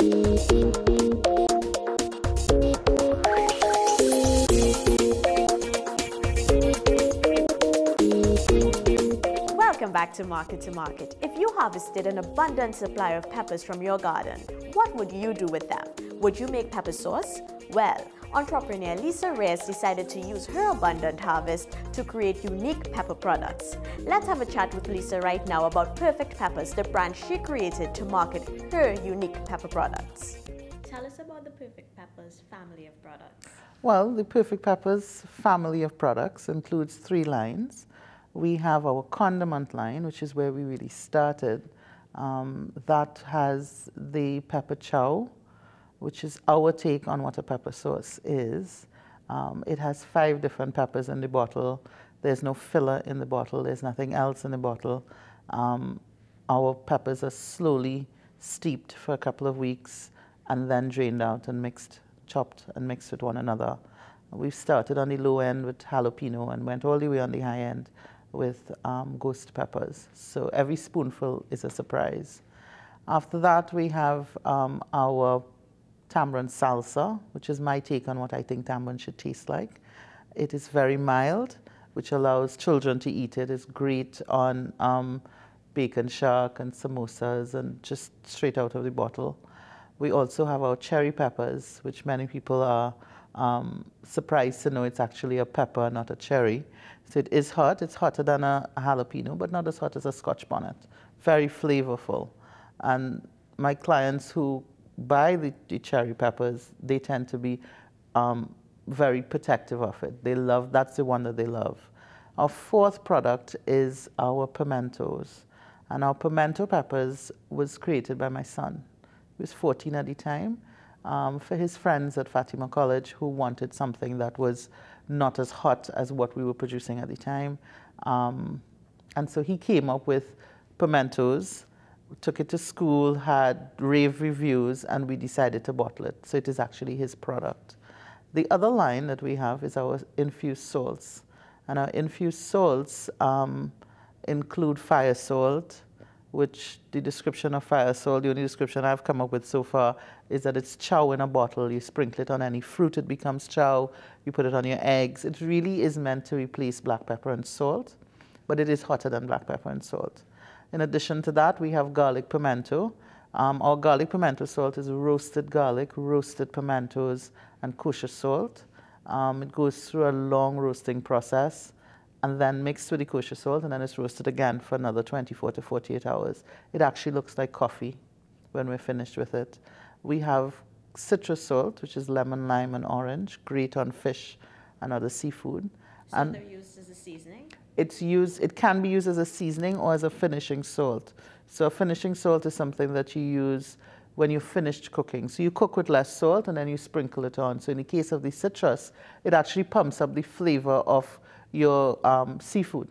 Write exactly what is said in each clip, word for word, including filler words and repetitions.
Welcome back to Market to Market. If you harvested an abundant supply of peppers from your garden, what would you do with them? Would you make pepper sauce? Well, entrepreneur Leesa Reize decided to use her abundant harvest to create unique pepper products. Let's have a chat with Leesa right now about Perfect Peppers, the brand she created to market her unique pepper products. Tell us about the Perfect Peppers family of products. Well, the Perfect Peppers family of products includes three lines. We have our condiment line, which is where we really started. Um, that has the pepper chow, which is our take on what a pepper sauce is. Um, it has five different peppers in the bottle. There's no filler in the bottle. There's nothing else in the bottle. Um, our peppers are slowly steeped for a couple of weeks and then drained out and mixed, chopped and mixed with one another. We've started on the low end with jalapeno and went all the way on the high end with um, ghost peppers. So every spoonful is a surprise. After that, we have um, our tamarind salsa, which is my take on what I think tamarind should taste like. It is very mild, which allows children to eat it. It's great on um, bacon shark and samosas and just straight out of the bottle. We also have our cherry peppers, which many people are um, surprised to know it's actually a pepper, not a cherry. So it is hot. It's hotter than a, a jalapeno, but not as hot as a Scotch bonnet. Very flavorful. And my clients who buy the, the cherry peppers, they tend to be um, very protective of it. They love, that's the one that they love. Our fourth product is our pimentos. And our pimento peppers was created by my son. He was fourteen at the time, um, for his friends at Fatima College who wanted something that was not as hot as what we were producing at the time. Um, and so he came up with pimentos, took it to school, had rave reviews, and we decided to bottle it. So it is actually his product. The other line that we have is our infused salts. And our infused salts um, include fire salt, which the description of fire salt, the only description I've come up with so far is that it's chow in a bottle. You sprinkle it on any fruit, it becomes chow. You put it on your eggs. It really is meant to replace black pepper and salt, but it is hotter than black pepper and salt. In addition to that, we have garlic pimento. Um, our garlic pimento salt is roasted garlic, roasted pimentos, and kosher salt. Um, it goes through a long roasting process and then mixed with the kosher salt, and then it's roasted again for another twenty-four to forty-eight hours. It actually looks like coffee when we're finished with it. We have citrus salt, which is lemon, lime, and orange, great on fish and other seafood. So and they're used as a seasoning? It's used, it can be used as a seasoning or as a finishing salt. So a finishing salt is something that you use when you've finished cooking. So you cook with less salt and then you sprinkle it on. So in the case of the citrus, it actually pumps up the flavor of your um, seafood,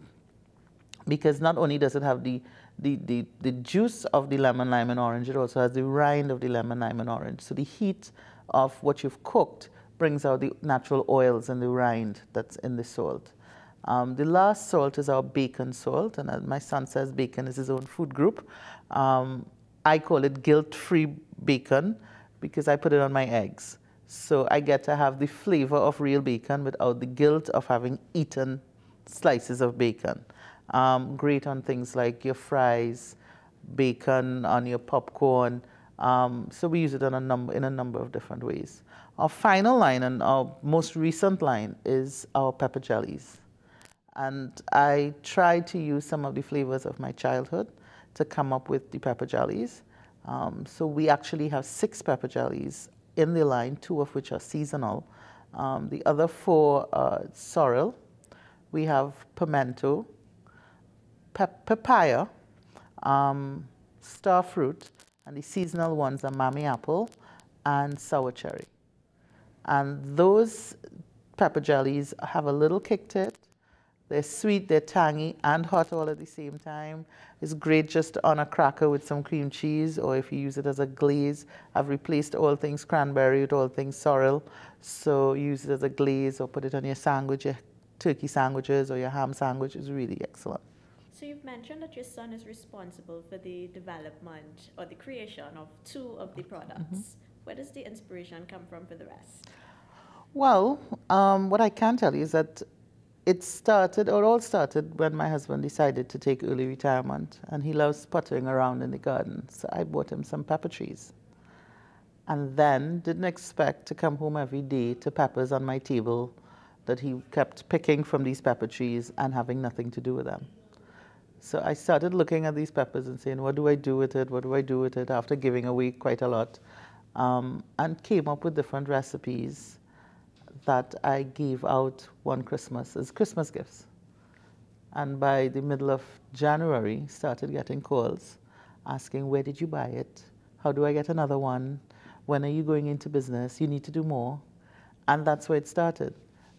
because not only does it have the, the, the, the juice of the lemon, lime, and orange, it also has the rind of the lemon, lime, and orange. So the heat of what you've cooked brings out the natural oils and the rind that's in the salt. Um, the last salt is our bacon salt, and as my son says, bacon is his own food group. Um, I call it guilt-free bacon because I put it on my eggs. So I get to have the flavor of real bacon without the guilt of having eaten slices of bacon. Um, great on things like your fries, bacon on your popcorn. Um, so we use it on a number, in a number of different ways. Our final line and our most recent line is our pepper jellies. And I tried to use some of the flavors of my childhood to come up with the pepper jellies. Um, so we actually have six pepper jellies in the line, two of which are seasonal. Um, the other four are sorrel. We have pimento, pep papaya, um, star fruit, and the seasonal ones are mammy apple and sour cherry. And those pepper jellies have a little kick to it. They're sweet, they're tangy, and hot all at the same time. It's great just on a cracker with some cream cheese, or if you use it as a glaze. I've replaced all things cranberry with all things sorrel. So use it as a glaze or put it on your sandwich, your turkey sandwiches or your ham sandwich is really excellent. So you've mentioned that your son is responsible for the development or the creation of two of the products. Mm-hmm. Where does the inspiration come from for the rest? Well, um, what I can tell you is that it started, or it all started when my husband decided to take early retirement, and he loves puttering around in the garden. So I bought him some pepper trees. And then didn't expect to come home every day to peppers on my table that he kept picking from these pepper trees and having nothing to do with them. So I started looking at these peppers and saying, what do I do with it? What do I do with it? After giving away quite a lot. Um, and came up with different recipes that I gave out one Christmas as Christmas gifts. And by the middle of January, started getting calls asking, where did you buy it? How do I get another one? When are you going into business? You need to do more. And that's where it started.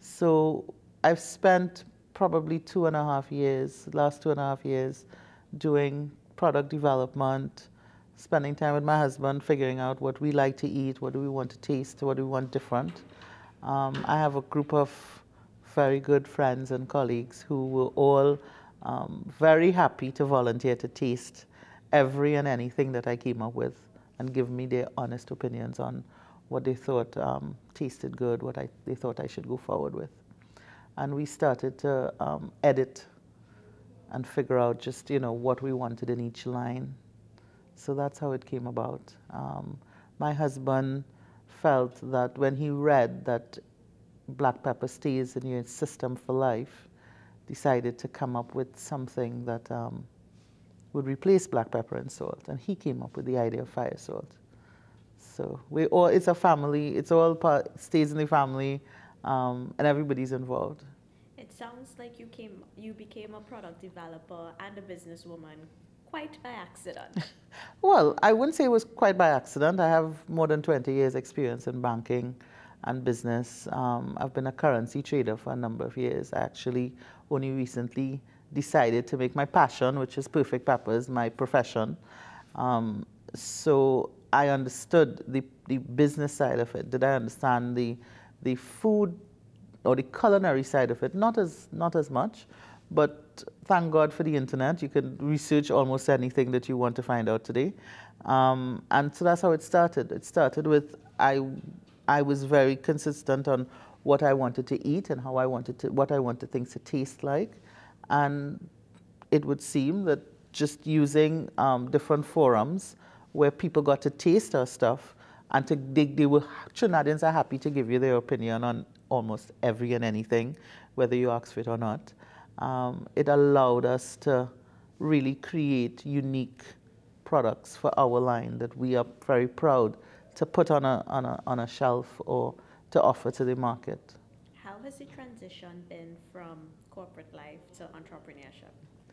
So I've spent probably two and a half years, last two and a half years, doing product development, spending time with my husband, figuring out what we like to eat, what do we want to taste, what do we want different. Um, I have a group of very good friends and colleagues who were all um, very happy to volunteer to taste every and anything that I came up with and give me their honest opinions on what they thought um, tasted good, what I, they thought I should go forward with. And we started to um, edit and figure out just, you know, what we wanted in each line. So that's how it came about. Um, my husband felt that when he read that black pepper stays in your system for life, decided to come up with something that um, would replace black pepper and salt. And he came up with the idea of fire salt. So we all, it's a family, it's all part, stays in the family, um, and everybody's involved. It sounds like you came, you became a product developer and a businesswoman quite by accident. Well, I wouldn't say it was quite by accident. I have more than twenty years experience in banking and business. Um, I've been a currency trader for a number of years. I actually only recently decided to make my passion, which is perfect peppers, my profession. Um, so I understood the, the business side of it. Did I understand the, the food or the culinary side of it? Not as, not as much, but thank God for the internet. You can research almost anything that you want to find out today. Um, and so that's how it started. It started with, I, I was very consistent on what I wanted to eat and how I wanted to, what I wanted things to taste like. And it would seem that just using um, different forums where people got to taste our stuff and to dig, they were, Trinidadians are happy to give you their opinion on almost every and anything, whether you ask for it or not. Um, it allowed us to really create unique products for our line that we are very proud to put on a, on a, on a shelf or to offer to the market. How has the transition been from corporate life to entrepreneurship?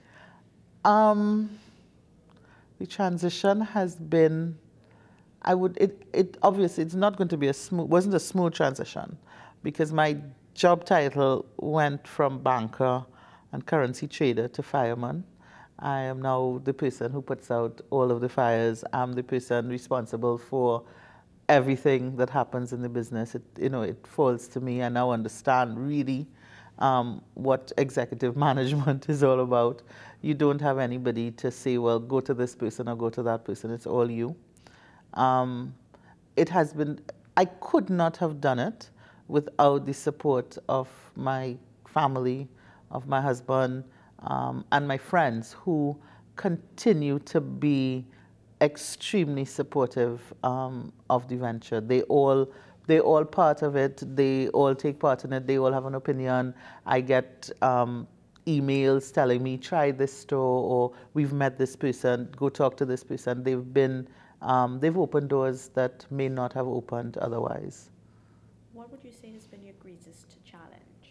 Um, the transition has been, I would, it, it obviously it's not going to be a smooth, wasn't a smooth transition because my job title went from banker and currency trader to fireman. I am now the person who puts out all of the fires. I'm the person responsible for everything that happens in the business. It, you know, it falls to me. I now understand really um, what executive management is all about. You don't have anybody to say, well, go to this person or go to that person. It's all you. Um, it has been, I could not have done it without the support of my family, of my husband, um, and my friends who continue to be extremely supportive um, of the venture. They all, they all part of it. They all take part in it. They all have an opinion. I get um, emails telling me, try this store, or we've met this person, go talk to this person. They've been, um, they've opened doors that may not have opened otherwise. What would you say has been your greatest challenge?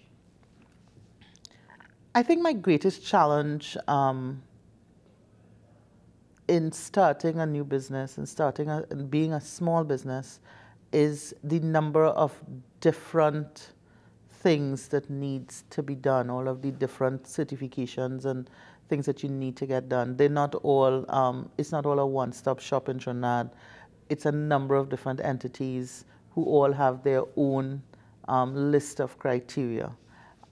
I think my greatest challenge um, in starting a new business and starting a, and being a small business is the number of different things that needs to be done, all of the different certifications and things that you need to get done. They're not all, um, it's not all a one-stop shop in Trinidad. It's a number of different entities who all have their own um, list of criteria.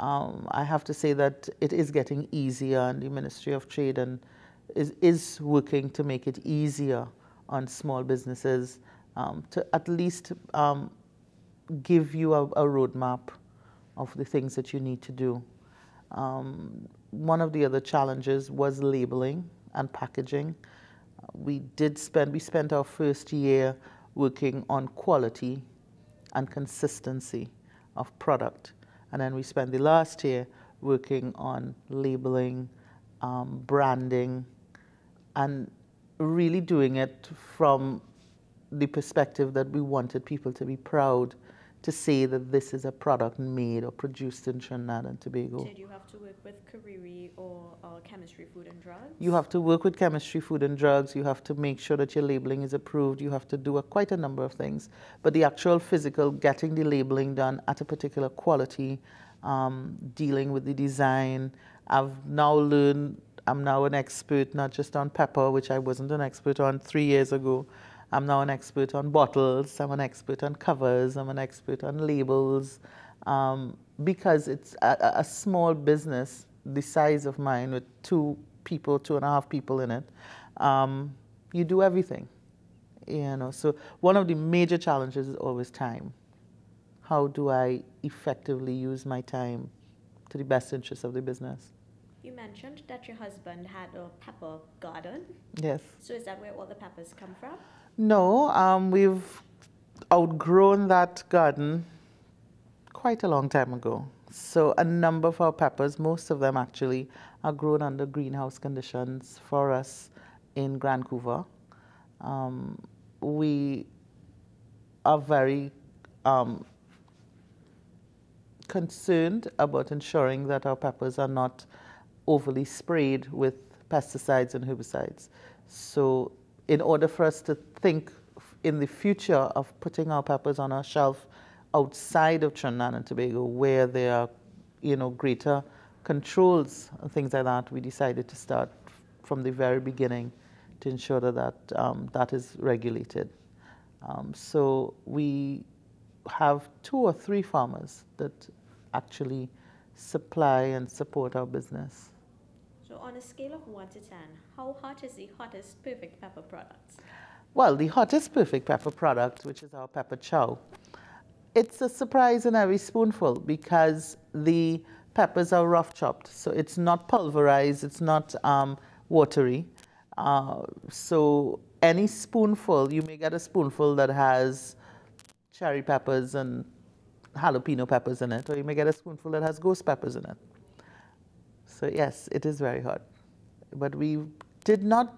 Um, I have to say that it is getting easier, and the Ministry of Trade and is, is working to make it easier on small businesses um, to at least um, give you a, a roadmap of the things that you need to do. Um, one of the other challenges was labeling and packaging. We did spend, we spent our first year working on quality and consistency of product. And then we spent the last year working on labeling, um, branding, and really doing it from the perspective that we wanted people to be proud to say that this is a product made or produced in Trinidad and Tobago. Did you have to work with Kariri or uh, Chemistry, Food and Drugs? You have to work with Chemistry, Food and Drugs. You have to make sure that your labeling is approved. You have to do a, quite a number of things. But the actual physical, getting the labeling done at a particular quality, um, dealing with the design. I've now learned, I'm now an expert not just on pepper, which I wasn't an expert on three years ago. I'm now an expert on bottles, I'm an expert on covers, I'm an expert on labels, um, because it's a, a small business the size of mine with two people, two and a half people in it. Um, you do everything, you know. So one of the major challenges is always time. How do I effectively use my time to the best interest of the business? You mentioned that your husband had a pepper garden. Yes. So is that where all the peppers come from? No, um, we've outgrown that garden quite a long time ago. So a number of our peppers, most of them actually, are grown under greenhouse conditions for us in Vancouver. Um, we are very um, concerned about ensuring that our peppers are not overly sprayed with pesticides and herbicides. So in order for us to think in the future of putting our peppers on our shelf outside of Trinidad and Tobago, where there are, you know, greater controls and things like that, we decided to start from the very beginning to ensure that that, um, that is regulated. Um, so we have two or three farmers that actually supply and support our business. So on a scale of one to ten, how hot is the hottest perfect pepper product? Well, the hottest perfect pepper product, which is our pepper chow, it's a surprise in every spoonful because the peppers are rough chopped. So it's not pulverized, it's not um, watery. Uh, so any spoonful, you may get a spoonful that has cherry peppers and jalapeno peppers in it, or you may get a spoonful that has ghost peppers in it. So yes, it is very hot. But we did not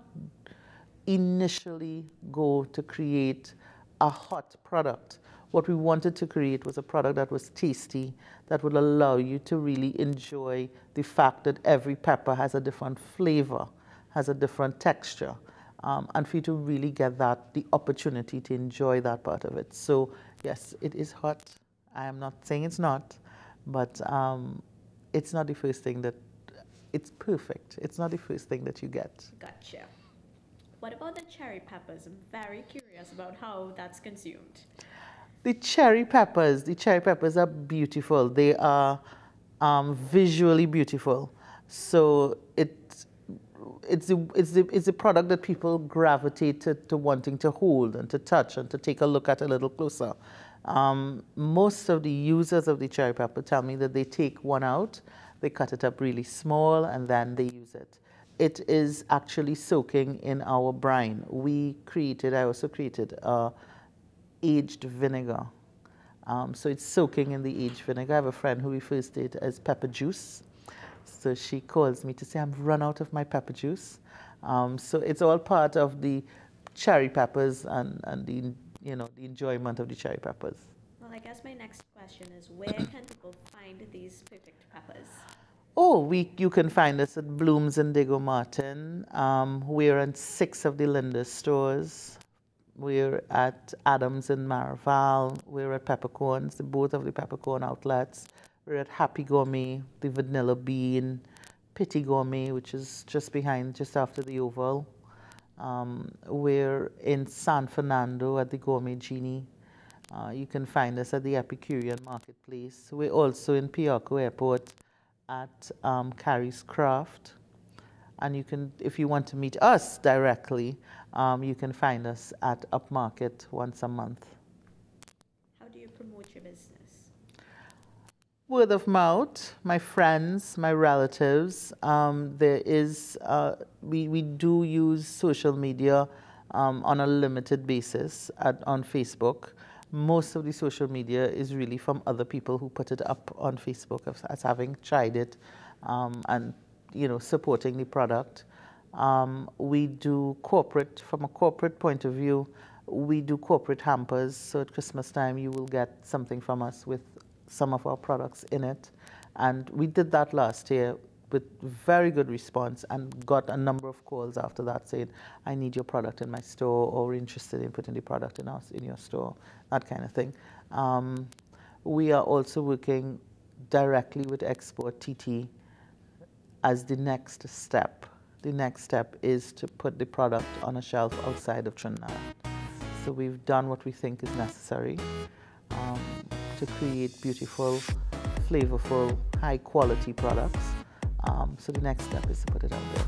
initially go to create a hot product. What we wanted to create was a product that was tasty, that would allow you to really enjoy the fact that every pepper has a different flavor, has a different texture, um, and for you to really get that, the opportunity to enjoy that part of it. So yes, it is hot. I am not saying it's not, but um, it's not the first thing that, it's perfect. It's not the first thing that you get. Gotcha. What about the cherry peppers? I'm very curious about how that's consumed. The cherry peppers, the cherry peppers are beautiful. They are um, visually beautiful. So it, it's, a, it's, a, it's a product that people gravitate to, to wanting to hold and to touch and to take a look at a little closer. Um, most of the users of the cherry pepper tell me that they take one out, they cut it up really small, and then they use it. It is actually soaking in our brine. We created, I also created uh, aged vinegar. Um, so it's soaking in the aged vinegar. I have a friend who refers to it as pepper juice. So she calls me to say, I've run out of my pepper juice. Um, so it's all part of the cherry peppers and, and the, you know, the enjoyment of the cherry peppers. Well, I guess my next question is, where can people find these perfect peppers? Oh, we, you can find us at Blooms in Diego Martin. Um, we're in six of the Linda stores. We're at Adams in Maraval. We're at Peppercorns, the, both of the Peppercorn outlets. We're at Happy Gourmet, the Vanilla Bean, Pitty Gourmet, which is just behind, just after the Oval. Um, we're in San Fernando at the Gourmet Genie. Uh, you can find us at the Epicurean Marketplace. We're also in Piarco Airport at um, Carrie's Craft. And you can, if you want to meet us directly, um, you can find us at Upmarket once a month. How do you promote your business? Word of mouth, my friends, my relatives. Um, there is, uh, we, we do use social media um, on a limited basis at, on Facebook. Most of the social media is really from other people who put it up on Facebook as, as having tried it um, and you know, supporting the product. Um, we do corporate, from a corporate point of view, we do corporate hampers. So at Christmas time, you will get something from us with some of our products in it. And we did that last year with very good response and got a number of calls after that saying, I need your product in my store, or we're interested in putting the product in, us, in your store, that kind of thing. Um, we are also working directly with Export T T as the next step. The next step is to put the product on a shelf outside of Trinidad. So we've done what we think is necessary um, to create beautiful, flavorful, high quality products. Um, so the next step is to put it out there.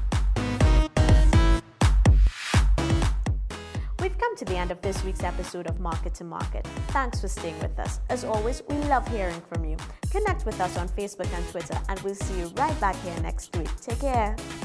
We've come to the end of this week's episode of Market to Market. Thanks for staying with us. As always, we love hearing from you. Connect with us on Facebook and Twitter, and we'll see you right back here next week. Take care.